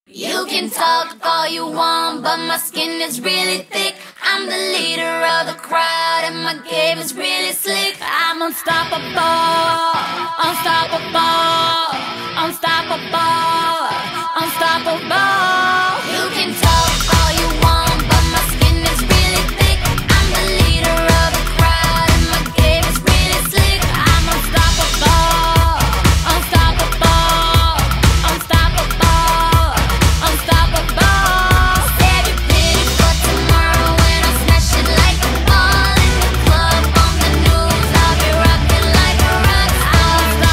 You can talk all you want, but my skin is really thick. I'm the leader of the crowd, and my game is really slick. I'm unstoppable, unstoppable, unstoppable, unstoppable. You can talk all you want, but my skin is really thick. I'm the leader of the crowd, and my game is really slick. I'm unstoppable, unstoppable, unstoppable, unstoppable. Save your pity for tomorrow when I smash it like a ball in the club, on the news. I'll be rocking like a rock star.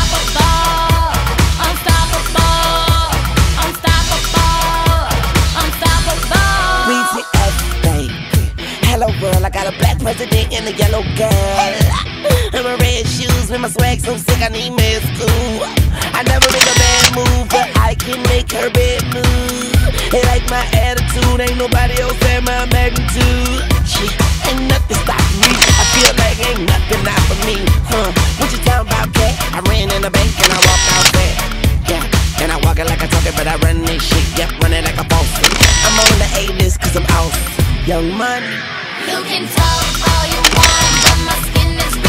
Unstoppable, unstoppable, unstoppable, unstoppable. BTS, baby. Hello world, I got a black president and a yellow girl. And my red shoes with my swag so sick I need med school. I never make a bad move, but I can make her bed move. They like my attitude, ain't nobody else at my magnitude. Shit, ain't nothing stopping me. I feel like ain't nothing out for me. What you talking about, cat? I ran in the bank and I walked out there. Yeah, and I walk it like I talk it, but I run this shit. Yep, run it like a boss. I'm on the A-list cause I'm out. Young money. You can talk all you want, but my skin is